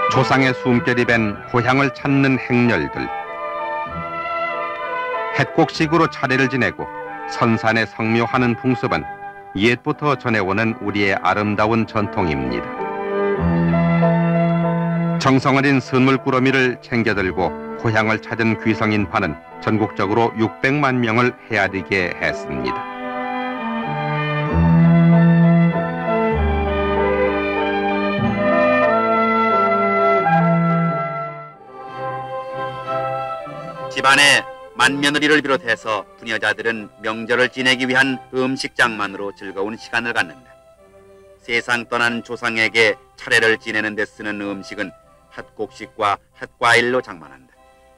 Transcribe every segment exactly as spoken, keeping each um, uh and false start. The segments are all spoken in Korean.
조상의 숨결이 밴 고향을 찾는 행렬들. 햇곡식으로 차례를 지내고 선산에 성묘하는 풍습은 옛부터 전해오는 우리의 아름다운 전통입니다. 정성어린 선물꾸러미를 챙겨들고 고향을 찾은 귀성인파는 전국적으로 육백만 명을 헤아리게 했습니다. 집안의 맏며느리를 비롯해서 부녀자들은 명절을 지내기 위한 음식장만으로 즐거운 시간을 갖는다. 세상 떠난 조상에게 차례를 지내는 데 쓰는 음식은 핫곡식과 핫과일로 장만한다.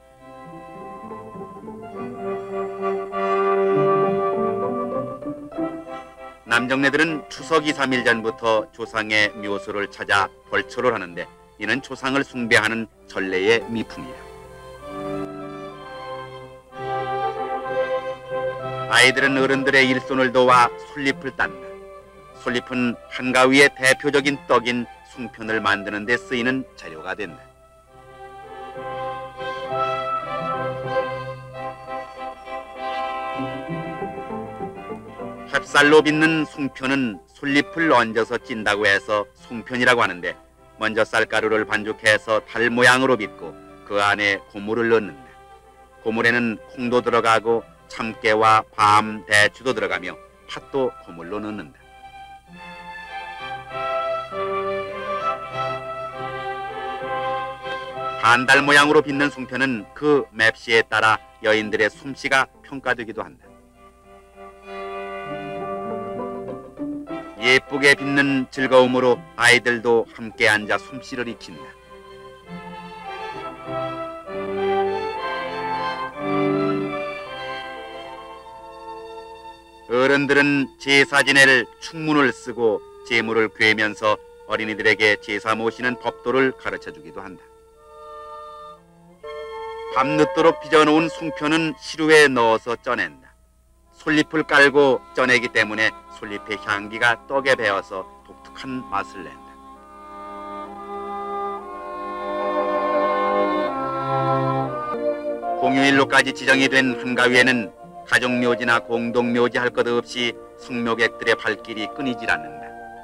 남정네들은 추석 이, 삼 일 전부터 조상의 묘소를 찾아 벌초를 하는데 이는 조상을 숭배하는 전례의 미풍이다. 아이들은 어른들의 일손을 도와 솔잎을 딴다. 솔잎은 한가위의 대표적인 떡인 숭편을 만드는 데 쓰이는 재료가 된다. 햅쌀로 빚는 숭편은 솔잎을 얹어서 찐다고 해서 숭편이라고 하는데 먼저 쌀가루를 반죽해서 달 모양으로 빚고 그 안에 고물을 넣는다. 고물에는 콩도 들어가고 참깨와 밤, 대추도 들어가며 팥도 고물로 넣는다. 반달 모양으로 빚는 숭편은 그 맵시에 따라 여인들의 솜씨가 평가되기도 한다. 예쁘게 빚는 즐거움으로 아이들도 함께 앉아 솜씨를 익힌다. 어른들은 제사 지낼 충문을 쓰고 제물을 꿰면서 어린이들에게 제사 모시는 법도를 가르쳐주기도 한다. 밤늦도록 빚어놓은 숭편은 시루에 넣어서 쪄낸다. 솔잎을 깔고 쪄내기 때문에 솔잎의 향기가 떡에 배어서 독특한 맛을 낸다. 공휴일로까지 지정이 된 한가위에는 가족묘지나 공동묘지 할 것 없이 성묘객들의 발길이 끊이질 않는다.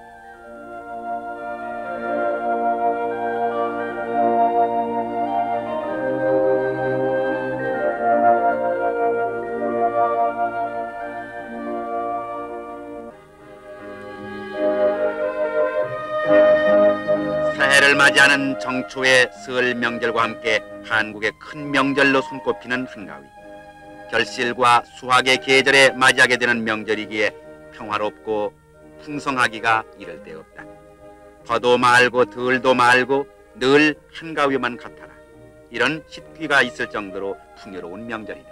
새해를 맞이하는 정초의 설 명절과 함께 한국의 큰 명절로 손꼽히는 한가위. 결실과 수확의 계절에 맞이하게 되는 명절이기에 평화롭고 풍성하기가 이를 데 없다. 더도 말고 덜도 말고 늘 한가위만 같아라. 이런 hit귀가 있을 정도로 풍요로운 명절이다.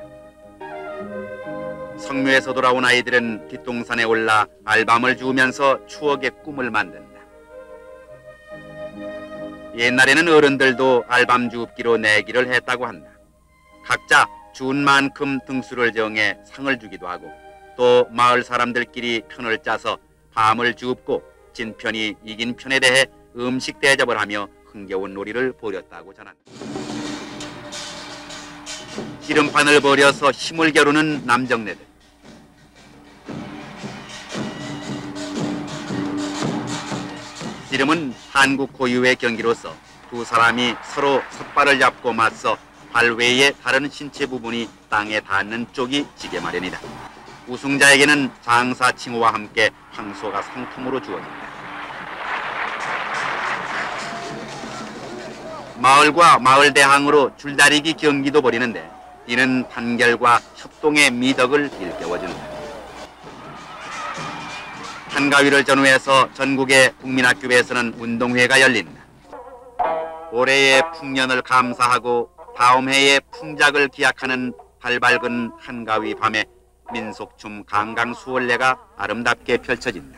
성묘에서 돌아온 아이들은 뒷동산에 올라 알밤을 주우면서 추억의 꿈을 만든다. 옛날에는 어른들도 알밤 주웁기로 내기를 했다고 한다. 각자 준 만큼 등수를 정해 상을 주기도 하고 또 마을 사람들끼리 편을 짜서 밤을 주웁고 진 편이 이긴 편에 대해 음식 대접을 하며 흥겨운 놀이를 벌였다고 전한다. 씨름판을 벌여서 힘을 겨루는 남정네들. 씨름은 한국 고유의 경기로서 두 사람이 서로 삿발을 잡고 맞서 발 외의 다른 신체 부분이 땅에 닿는 쪽이 지게 마련이다. 우승자에게는 장사 칭호와 함께 황소가 상품으로 주어진다. 마을과 마을 대항으로 줄다리기 경기도 벌이는데 이는 단결과 협동의 미덕을 일깨워준다. 한가위를 전후해서 전국의 국민학교에서는 운동회가 열린다. 올해의 풍년을 감사하고 다음 해의 풍작을 기약하는 발밝은 한가위 밤에 민속춤 강강수월래가 아름답게 펼쳐진다.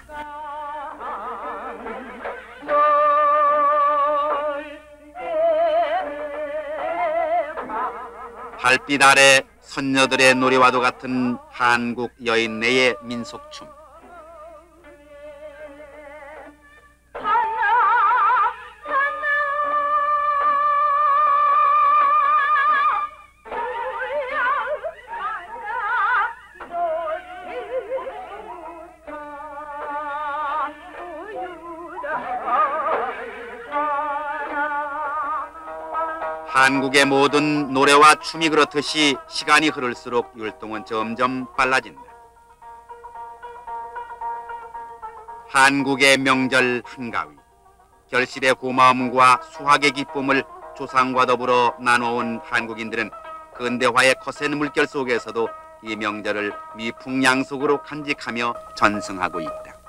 달빛 아래 선녀들의 노래와도 같은 한국 여인네의 민속춤. 한국의 모든 노래와 춤이 그렇듯이 시간이 흐를수록 율동은 점점 빨라진다. 한국의 명절 한가위, 결실의 고마움과 수확의 기쁨을 조상과 더불어 나눠온 한국인들은 근대화의 거센 물결 속에서도 이 명절을 미풍양속으로 간직하며 전승하고 있다.